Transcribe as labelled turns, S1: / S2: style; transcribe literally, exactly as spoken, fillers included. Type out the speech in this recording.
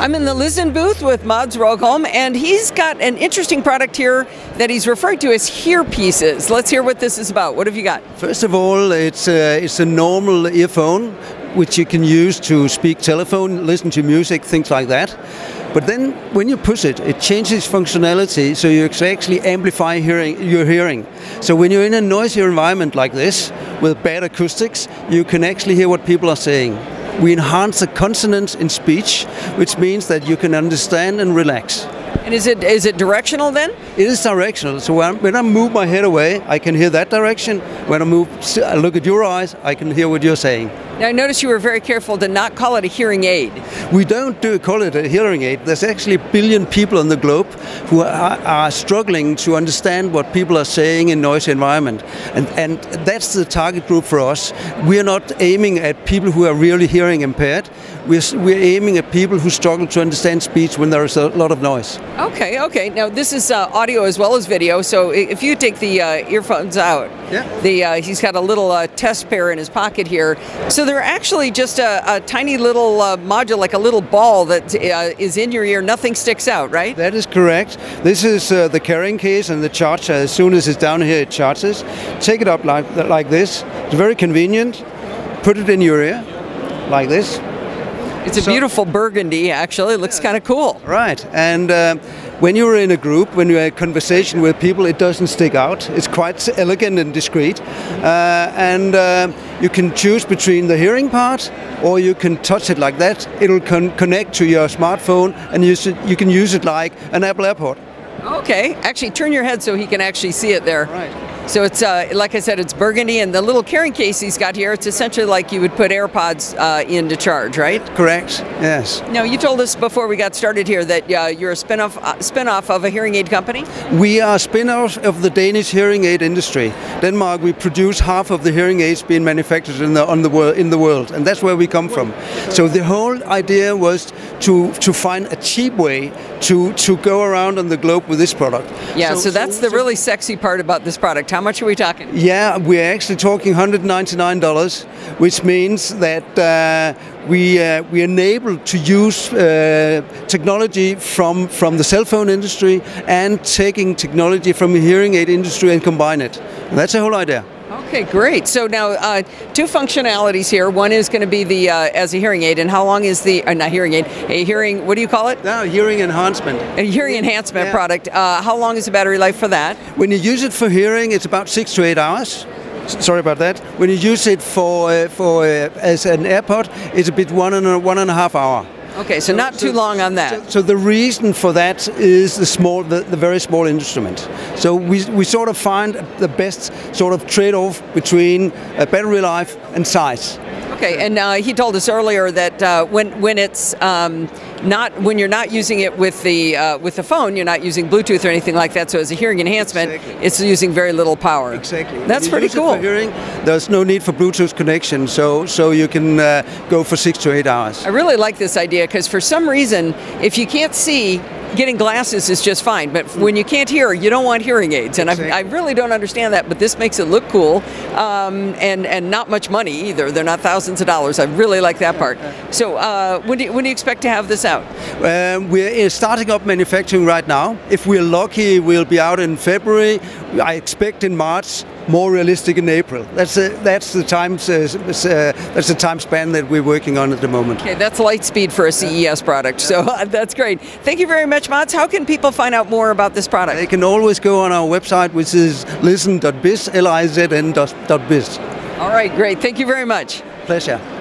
S1: I'm in the Lizn booth with Mads Rogholm, and he's got an interesting product here that he's referred to as Hearpieces. Let's hear what this is about. What have you got?
S2: First of all, it's a, it's a normal earphone which you can use to speak telephone, listen to music, things like that. But then when you push it, it changes functionality, so you actually amplify hearing, your hearing. So when you're in a noisy environment like this, with bad acoustics, you can actually hear what people are saying. We enhance the consonants in speech, which means that you can understand and relax.
S1: And is it is it directional then?
S2: It is directional. So when, when I move my head away, I can hear that direction. When I move, I look at your eyes, I can hear what you're saying.
S1: Now, I noticed you were very careful to not call it a hearing aid.
S2: We don't do call it a hearing aid. There's actually a billion people on the globe who are, are struggling to understand what people are saying in noisy environment. And, and that's the target group for us. We're not aiming at people who are really hearing impaired. We're, we're aiming at people who struggle to understand speech when there is a lot of noise.
S1: Okay, okay. Now, this is uh, audio as well as video, so if you take the uh, earphones out,
S2: yeah.
S1: the uh, he's got a little uh, test pair in his pocket here. So they're actually just a, a tiny little uh, module, like a little ball that uh, is in your ear. Nothing sticks out, right?
S2: That is correct. This is uh, the carrying case and the charger. As soon as it's down here, it charges. Take it up like, like this. It's very convenient. Put it in your ear, like this.
S1: It's a so, beautiful burgundy, actually. It looks
S2: yeah.
S1: kind of cool.
S2: Right. And uh, when you're in a group, when you're in conversation with people, it doesn't stick out. It's quite elegant and discreet. Uh, and uh, you can choose between the hearing part, or you can touch it like that. It'll con connect to your smartphone, and use it, you can use it like an Apple AirPod.
S1: Okay. Actually, turn your head so he can actually see it there.
S2: Right.
S1: So it's, uh, like I said, it's burgundy, and the little carrying case he's got here, it's essentially like you would put AirPods uh, in to charge, right?
S2: Correct, yes.
S1: Now, you told us before we got started here that uh, you're a spin-off, uh, spin-off of a hearing aid company?
S2: We are a spin-off of the Danish hearing aid industry. Denmark, we produce half of the hearing aids being manufactured in the, on the wor in the world, and that's where we come from. So the whole idea was to, to find a cheap way to, to go around on the globe with this product.
S1: Yeah, so,
S2: so
S1: that's
S2: so,
S1: the
S2: so
S1: really sexy part about this product. How much are we talking?
S2: Yeah, we're actually talking one hundred ninety-nine dollars, which means that uh, we uh, we enable to use uh, technology from from the cell phone industry and taking technology from the hearing aid industry and combine it. And that's the whole idea.
S1: Okay, great. So now, uh, two functionalities here. One is going to be the uh, as a hearing aid, and how long is the uh, not hearing aid? A hearing. What do you call it?
S2: No, hearing enhancement.
S1: A hearing enhancement
S2: yeah.
S1: product. Uh, how long is the battery life for that?
S2: When you use it for hearing, it's about six to eight hours. Sorry about that. When you use it for uh, for uh, as an AirPod, it's a bit one and a, one and a half hour.
S1: Okay, so, so not too so, long on that.
S2: So, so the reason for that is the small, the, the very small instrument. So we we sort of find the best sort of trade-off between uh, battery life and size.
S1: Okay, and uh, he told us earlier that uh, when when it's um, not when you're not using it with the uh, with the phone, you're not using Bluetooth or anything like that. So as a hearing enhancement,
S2: exactly.
S1: It's using very little power.
S2: Exactly.
S1: That's pretty
S2: use
S1: cool.
S2: It for hearing, there's no need for Bluetooth connection, so so you can uh, go for six to eight hours.
S1: I really like this idea because for some reason, if you can't see, getting glasses is just fine, but when you can't hear, you don't want hearing aids, and exactly. I, I really don't understand that, but this makes it look cool, um, and, and not much money either. They're not thousands of dollars. I really like that part. So uh, when, do you, when do you expect to have this out?
S2: Um, we're starting up manufacturing right now. If we're lucky, we'll be out in February. I expect in March. More realistic in April. That's a, that's the time uh, that's the time span that we're working on at the moment.
S1: Okay, that's light speed for a C E S product. So uh, that's great. Thank you very much, Mads. How can people find out more about this product?
S2: They can always go on our website, which is lizn dot biz, L I Z N dot biz.
S1: All right, great. Thank you very much.
S2: Pleasure.